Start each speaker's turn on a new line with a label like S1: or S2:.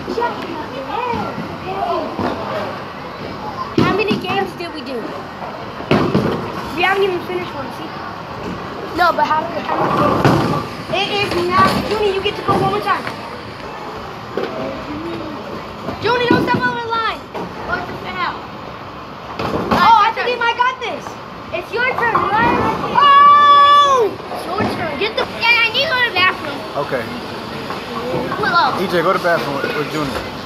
S1: How many games did we do? We haven't even finished one, see? No, but how many games? It is now. Junie, you get to go one more time. Junie, don't step over the line. What the hell? Oh, I think I got this. It's your turn, right? Oh! It's your turn. Get the... Yeah, I need to go to the bathroom.
S2: Okay.
S1: Hello.
S2: EJ, go to the bathroom with Junior.